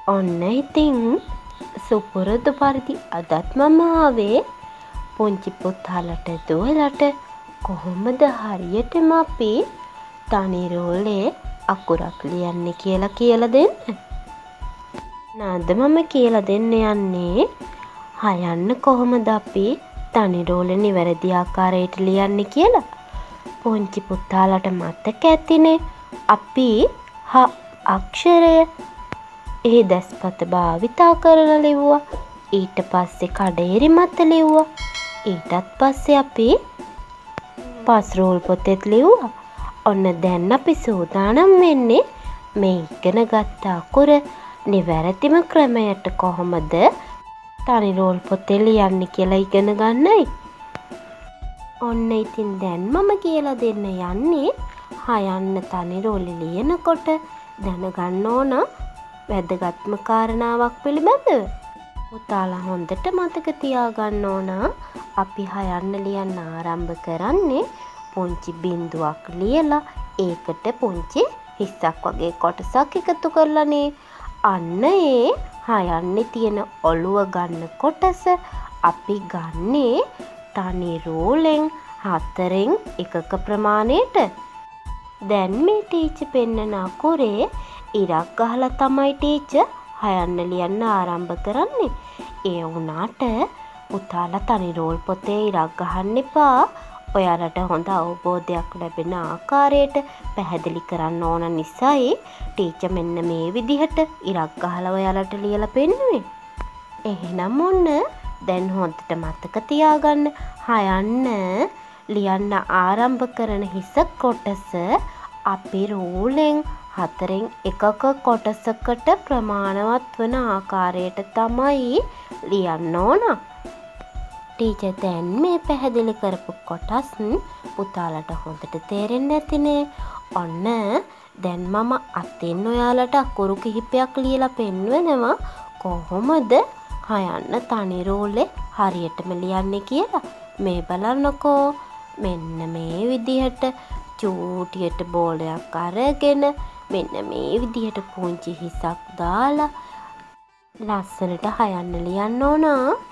ඔන්න ඉතින් සුපුරුදු පරිදි අදත් මම ආවේ පුංචි පුතාලට දුවලට කොහොමද හරියටම අපි තනි රෝලේ අකුරක් ලියන්නේ කියලා දෙන්න. නේද මම කියලා දෙන්න යන්නේ හයන්න කොහොමද අපි තනි රෝලේ නිවැරදි ආකාරයට ලියන්නේ කියලා. පුංචි පුතාලට මතක ඇතිනේ අපි හ අක්ෂරය ඒ දස්පත භාවිතා කරලා ලිව්වා. ඊට පස්සේ කඩේරි මත ලිව්වා. ඊටත් පස්සේ අපි පස් රෝල් පොතේත් ලිව්වා. ඔන්න දැන් අපි සූදානම් වෙන්නේ මේ ඉගෙන ගත්ත අකුර නිවැරදිම ක්‍රමයට කොහොමද තනි රෝල් පොතේ ලියන්නේ කියලා ඉගෙන ගන්නයි. ඔන්න ඉතින් දැන් මම කියලා දෙන්න යන්නේ හයන්න තනි රෝලේ ලියනකොට දැනගන්න ඕන වැදගත්ම කාරණාවක් පිළිබඳව. පුතාලා හොඳට මතක තියාගන්න ඕන අපි හයන්න ලියන්න ආරම්භ කරන්නේ පුංචි බිංදුවක් ලියලා ඒකට පුංචි හිස්සක් වගේ කොටසක් එකතු කරලානේ. අන්න ඒ හයන්නේ තියෙන ඔළුව ගන්න කොටස අපි ගන්නේ තනි රෝලෙන් 4න් 1ක ප්‍රමාණයට. දැන් මේ ටීචර් පෙන්නන අකුරේ ඉරක් ගහලා තමයි ටීචර් හයන්න ලියන්න ආරම්භ කරන්නේ. ඒ වුණාට පුතාලා තනි රෝල් පොතේ ඉරක් ගහන්න එපා. ඔයාලට හොඳ අවබෝධයක් ලැබෙන ආකාරයට පැහැදිලි කරන්න ඕන නිසායි ටීචර් මෙන්න මේ විදිහට ඉරක් ගහලා ඔයාලට ලියලා පෙන්නුවේ. එහෙනම් ඔන්න දැන් හොඳට මතක තියාගන්න හයන්න ලියන්න ආරම්භ කරන හිස කොටස අපි රෝලෙන් 4න් 1ක කොටසකට ප්‍රමාණවත් වන ආකාරයට තමයි ලියන්න ඕන. ටීචර් දැන් මේ පැහැදිලි කරපු කොටස් පුතාලට හොඳට තේරෙන්නේ නැතිනේ. ඔන්න දැන් මම අතින් ඔයාලට අකුරු කිහිපයක් ලියලා පෙන්වනවා කොහොමද හයන්න තනි රෝලේ හරියටම ලියන්නේ කියලා. මේ බලන්නකෝ. මෙන්න මේ විදිහට චූටියට බෝලයක් අරගෙන මෙන්න මේ විදිහට පුංචි හිසක් දාලා ලස්සනට හයන්න ලියන්න ඕන.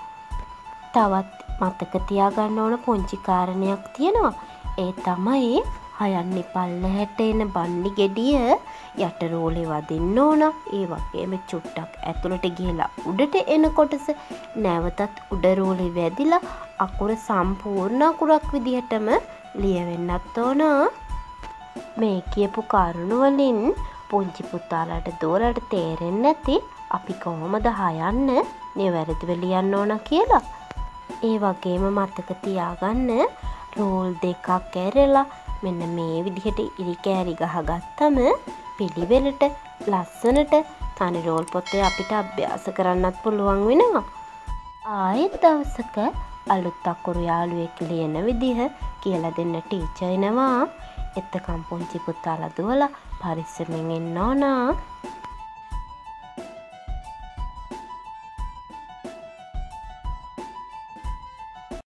තවත් මතක තියාගන්න ඕන පුංචි කාරණයක් තියෙනවා. ඒ තමයි හයන්නේ පල්ලෙහාට එන බන්නි ගෙඩිය යට රෝලේ වදින්න ඕන. ඒ වගේම චුට්ටක් ඇතුළට ගිහලා උඩට එන කොටස නැවතත් උඩ රෝලේ වැදිලා අකුර සම්පූර්ණ අකුරක් විදිහටම ලියවෙන්නත් ඕන. මේ කියපු කරුණු වලින් පුංචි පුතාලට දුවලට තේරෙන්නේ නැති අපි කොහොමද හයන්න නිවැරදිව ලියන්න ඕන කියලා. ඒ වගේම මතක තියාගන්න රෝල් දෙකක් ඇරලා මෙන්න මේ විදිහට ඉරි කෑලි ගහගත්තම පිළිවෙලට ලස්සනට තනි රෝල් පොතේ අපිට අභ්‍යාස කරන්නත් පුළුවන් වෙනවා. ආයෙත් දවසක අලුත් අකුරු යාළුවෙක් ලියන විදිහ කියලා දෙන්න ටීචර් එනවා. එතකම් පුංචි පුතාලා දුවලා පරිස්සමෙන් ඉන්න ඕන.